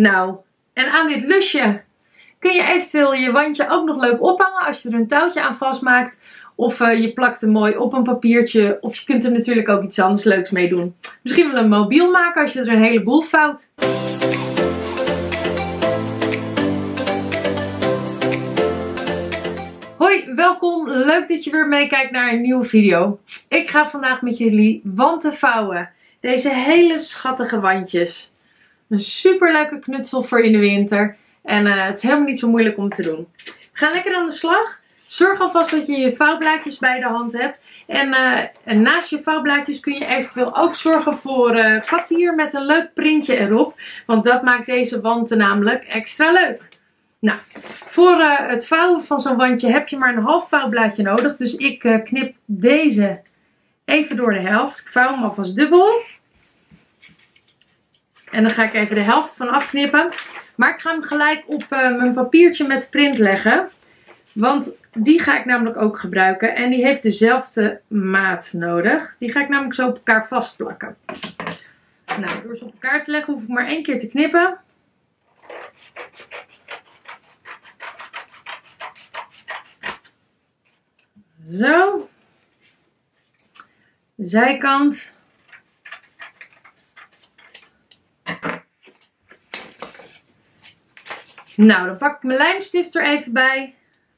Nou, en aan dit lusje kun je eventueel je wandje ook nog leuk ophangen als je er een touwtje aan vastmaakt. Of je plakt hem mooi op een papiertje. Of je kunt er natuurlijk ook iets anders leuks mee doen. Misschien wel een mobiel maken als je er een heleboel vouwt. Hoi, welkom. Leuk dat je weer meekijkt naar een nieuwe video. Ik ga vandaag met jullie wanten vouwen. Deze hele schattige wandjes. Een super leuke knutsel voor in de winter. En het is helemaal niet zo moeilijk om te doen. We gaan lekker aan de slag. Zorg alvast dat je je vouwblaadjes bij de hand hebt. En naast je vouwblaadjes kun je eventueel ook zorgen voor papier met een leuk printje erop. Want dat maakt deze wanten namelijk extra leuk. Nou, voor het vouwen van zo'n wandje heb je maar een half vouwblaadje nodig. Dus ik knip deze even door de helft. Ik vouw hem alvast dubbel. En dan ga ik even de helft van afknippen. Maar ik ga hem gelijk op mijn papiertje met print leggen. Want die ga ik namelijk ook gebruiken. En die heeft dezelfde maat nodig. Die ga ik namelijk zo op elkaar vastplakken. Nou, door ze op elkaar te leggen hoef ik maar 1 keer te knippen. Zo. De zijkant. Nou, dan pak ik mijn lijmstift er even bij.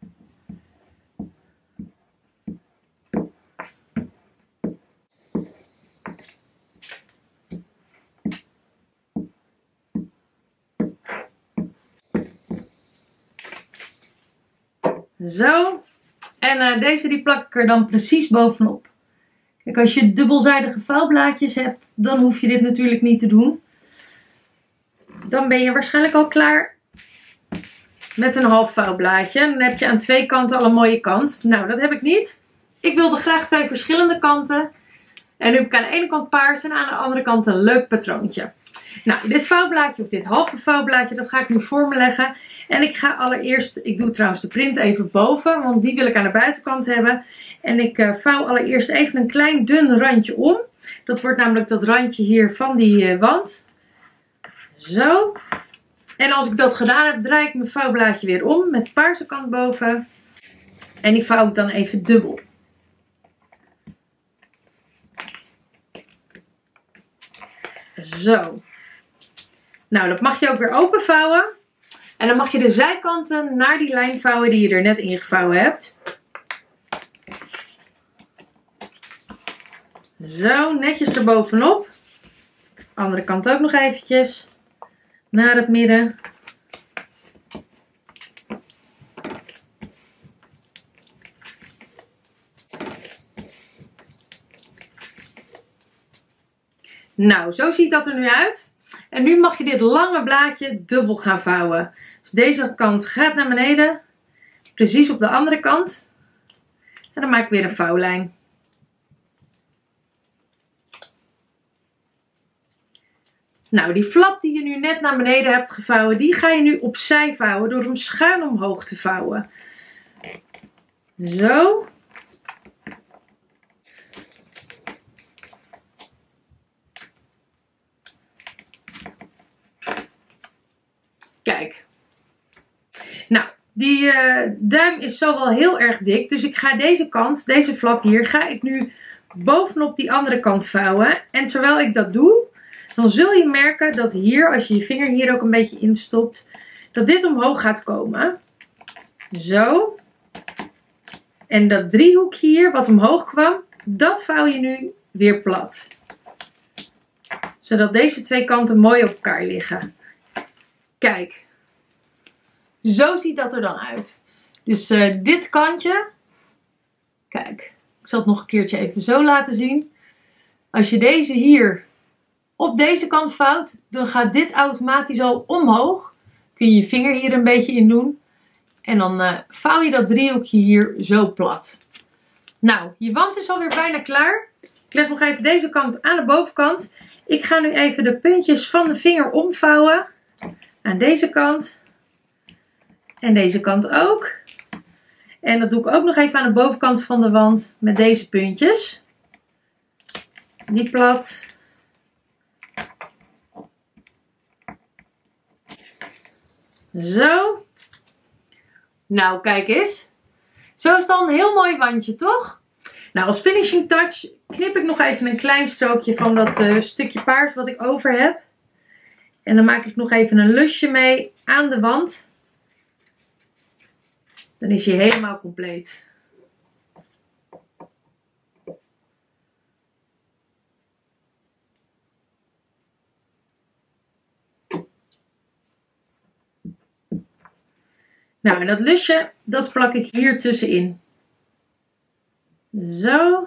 Zo. En deze die plak ik er dan precies bovenop. Kijk, als je dubbelzijdige vouwblaadjes hebt, dan hoef je dit natuurlijk niet te doen. Dan ben je waarschijnlijk al klaar met een half vouwblaadje. Dan heb je aan 2 kanten al een mooie kant. Nou, dat heb ik niet. Ik wilde graag 2 verschillende kanten. En nu heb ik aan de ene kant paars en aan de andere kant een leuk patroontje. Nou, dit vouwblaadje of dit halve vouwblaadje, dat ga ik nu voor me leggen. En ik ga allereerst, ik doe trouwens de print even boven, want die wil ik aan de buitenkant hebben. En ik vouw allereerst even een klein dun randje om. Dat wordt namelijk dat randje hier van die wand. Zo. En als ik dat gedaan heb, draai ik mijn vouwblaadje weer om met de paarse kant boven. En die vouw ik dan even dubbel. Zo. Nou, dat mag je ook weer open vouwen. En dan mag je de zijkanten naar die lijn vouwen die je er net ingevouwen hebt. Zo, netjes erbovenop. Andere kant ook nog eventjes. Naar het midden. Nou, zo ziet dat er nu uit. En nu mag je dit lange blaadje dubbel gaan vouwen. Dus deze kant gaat naar beneden. Precies op de andere kant. En dan maak ik weer een vouwlijn. Nou, die flap die je nu net naar beneden hebt gevouwen, die ga je nu opzij vouwen door hem schuin omhoog te vouwen. Zo. Kijk. Nou, die duim is zo wel heel erg dik. Dus ik ga deze kant, deze flap hier, ga ik nu bovenop die andere kant vouwen. En terwijl ik dat doe, dan zul je merken dat hier, als je je vinger hier ook een beetje instopt, dat dit omhoog gaat komen. Zo. En dat driehoekje hier, wat omhoog kwam, dat vouw je nu weer plat. Zodat deze 2 kanten mooi op elkaar liggen. Kijk. Zo ziet dat er dan uit. Dus dit kantje. Kijk. Ik zal het nog een keertje even zo laten zien. Als je deze hier op deze kant vouwt, dan gaat dit automatisch al omhoog. Kun je je vinger hier een beetje in doen. En dan vouw je dat driehoekje hier zo plat. Nou, je wand is alweer bijna klaar. Ik leg nog even deze kant aan de bovenkant. Ik ga nu even de puntjes van de vinger omvouwen. Aan deze kant. En deze kant ook. En dat doe ik ook nog even aan de bovenkant van de wand met deze puntjes. Die plat. Zo. Nou, kijk eens. Zo is dan een heel mooi wandje, toch? Nou, als finishing touch knip ik nog even een klein strookje van dat stukje paars wat ik over heb. En dan maak ik nog even een lusje mee aan de wand. Dan is hij helemaal compleet. Nou, en dat lusje, dat plak ik hier tussenin. Zo.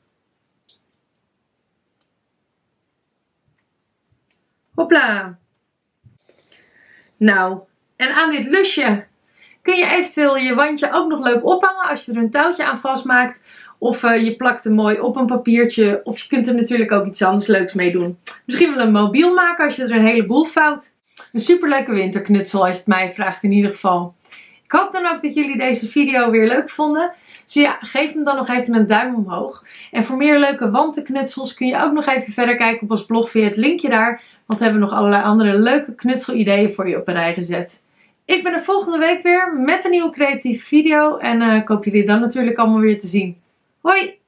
Hopla. Nou, en aan dit lusje kun je eventueel je wandje ook nog leuk ophangen als je er een touwtje aan vastmaakt. Of je plakt hem mooi op een papiertje. Of je kunt er natuurlijk ook iets anders leuks mee doen. Misschien wel een mobiel maken als je er een heleboel vouwt. Een superleuke winterknutsel als je het mij vraagt in ieder geval. Ik hoop dan ook dat jullie deze video weer leuk vonden. Dus ja, geef hem dan nog even een duim omhoog. En voor meer leuke wantenknutsels kun je ook nog even verder kijken op ons blog via het linkje daar. Want we hebben nog allerlei andere leuke knutselideeën voor je op een rij gezet. Ik ben er volgende week weer met een nieuwe creatieve video. En ik hoop jullie dan natuurlijk allemaal weer te zien. Hoi!